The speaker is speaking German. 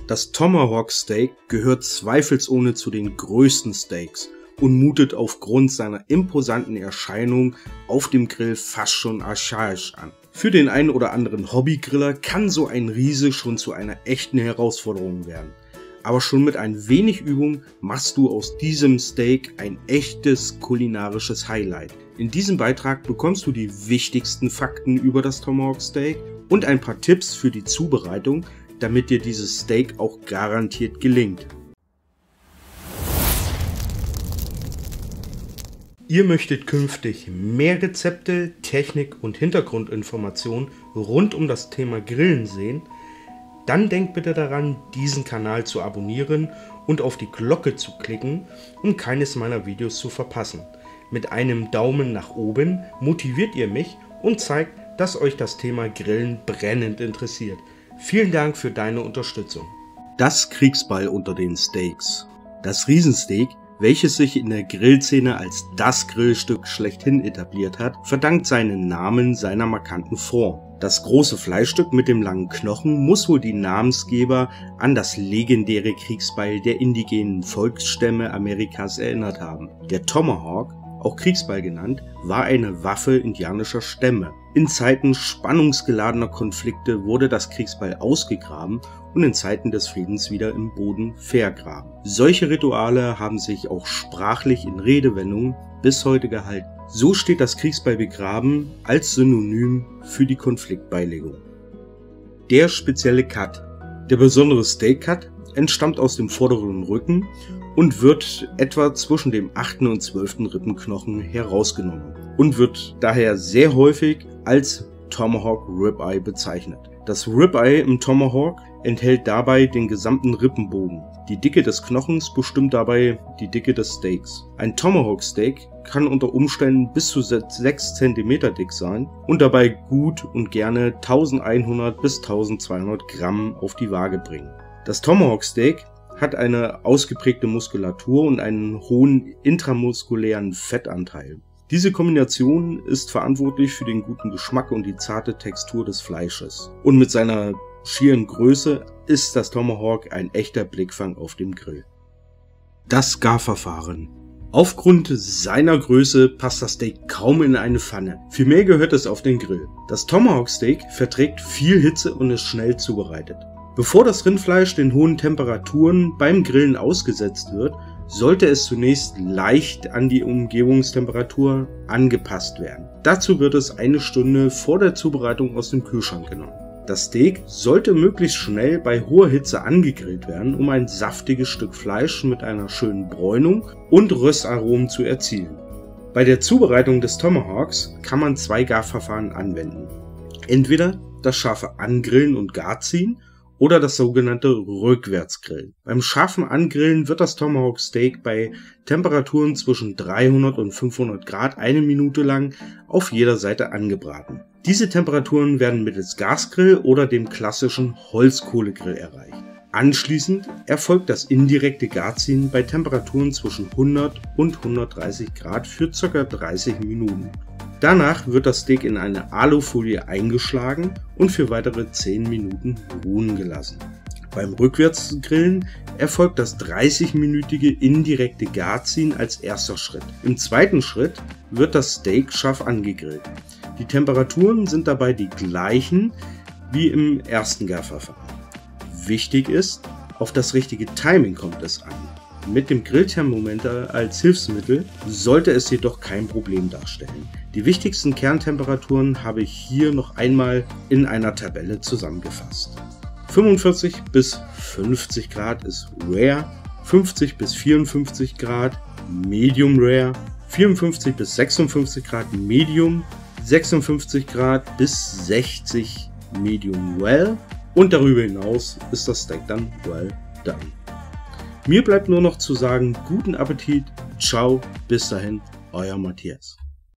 Das Tomahawk Steak gehört zweifelsohne zu den größten Steaks und mutet aufgrund seiner imposanten Erscheinung auf dem Grill fast schon archaisch an. Für den einen oder anderen Hobbygriller kann so ein Riese schon zu einer echten Herausforderung werden. Aber schon mit ein wenig Übung machst du aus diesem Steak ein echtes kulinarisches Highlight. In diesem Beitrag bekommst du die wichtigsten Fakten über das Tomahawk Steak und ein paar Tipps für die Zubereitung, damit dir dieses Steak auch garantiert gelingt. Ihr möchtet künftig mehr Rezepte, Technik und Hintergrundinformationen rund um das Thema Grillen sehen? Dann denkt bitte daran, diesen Kanal zu abonnieren und auf die Glocke zu klicken, um keines meiner Videos zu verpassen. Mit einem Daumen nach oben motiviert ihr mich und zeigt, dass euch das Thema Grillen brennend interessiert. Vielen Dank für deine Unterstützung. Das Kriegsbeil unter den Steaks. Das Riesensteak, welches sich in der Grillszene als das Grillstück schlechthin etabliert hat, verdankt seinen Namen seiner markanten Form. Das große Fleischstück mit dem langen Knochen muss wohl die Namensgeber an das legendäre Kriegsbeil der indigenen Volksstämme Amerikas erinnert haben. Der Tomahawk, auch Kriegsbeil genannt, war eine Waffe indianischer Stämme. In Zeiten spannungsgeladener Konflikte wurde das Kriegsbeil ausgegraben und in Zeiten des Friedens wieder im Boden vergraben. Solche Rituale haben sich auch sprachlich in Redewendungen bis heute gehalten. So steht das Kriegsbeil begraben als Synonym für die Konfliktbeilegung. Der spezielle Cut. Der besondere Steak Cut entstammt aus dem vorderen Rücken und wird etwa zwischen dem 8. und 12. Rippenknochen herausgenommen und wird daher sehr häufig als Tomahawk Ribeye bezeichnet. Das Ribeye im Tomahawk enthält dabei den gesamten Rippenbogen. Die Dicke des Knochens bestimmt dabei die Dicke des Steaks. Ein Tomahawk Steak kann unter Umständen bis zu 6 cm dick sein und dabei gut und gerne 1100 bis 1200 Gramm auf die Waage bringen. Das Tomahawk Steak hat eine ausgeprägte Muskulatur und einen hohen intramuskulären Fettanteil. Diese Kombination ist verantwortlich für den guten Geschmack und die zarte Textur des Fleisches. Und mit seiner schieren Größe ist das Tomahawk ein echter Blickfang auf dem Grill. Das Garverfahren. Aufgrund seiner Größe passt das Steak kaum in eine Pfanne. Vielmehr gehört es auf den Grill. Das Tomahawk Steak verträgt viel Hitze und ist schnell zubereitet. Bevor das Rindfleisch den hohen Temperaturen beim Grillen ausgesetzt wird, sollte es zunächst leicht an die Umgebungstemperatur angepasst werden. Dazu wird es eine Stunde vor der Zubereitung aus dem Kühlschrank genommen. Das Steak sollte möglichst schnell bei hoher Hitze angegrillt werden, um ein saftiges Stück Fleisch mit einer schönen Bräunung und Röstaromen zu erzielen. Bei der Zubereitung des Tomahawks kann man 2 Garverfahren anwenden. Entweder das scharfe Angrillen und Garziehen oder das sogenannte Rückwärtsgrillen. Beim scharfen Angrillen wird das Tomahawk Steak bei Temperaturen zwischen 300 und 500 Grad 1 Minute lang auf jeder Seite angebraten. Diese Temperaturen werden mittels Gasgrill oder dem klassischen Holzkohlegrill erreicht. Anschließend erfolgt das indirekte Garziehen bei Temperaturen zwischen 100 und 130 Grad für ca. 30 Minuten. Danach wird das Steak in eine Alufolie eingeschlagen und für weitere 10 Minuten ruhen gelassen. Beim Rückwärtsgrillen erfolgt das 30-minütige indirekte Garziehen als erster Schritt. Im zweiten Schritt wird das Steak scharf angegrillt. Die Temperaturen sind dabei die gleichen wie im ersten Garverfahren. Wichtig ist, auf das richtige Timing kommt es an. Mit dem Grillthermometer als Hilfsmittel sollte es jedoch kein Problem darstellen. Die wichtigsten Kerntemperaturen habe ich hier noch einmal in einer Tabelle zusammengefasst. 45 bis 50 Grad ist Rare, 50 bis 54 Grad Medium Rare, 54 bis 56 Grad Medium, 56 Grad bis 60 Medium Well und darüber hinaus ist das Steak dann Well Done. Mir bleibt nur noch zu sagen, guten Appetit, ciao, bis dahin, euer Matthias.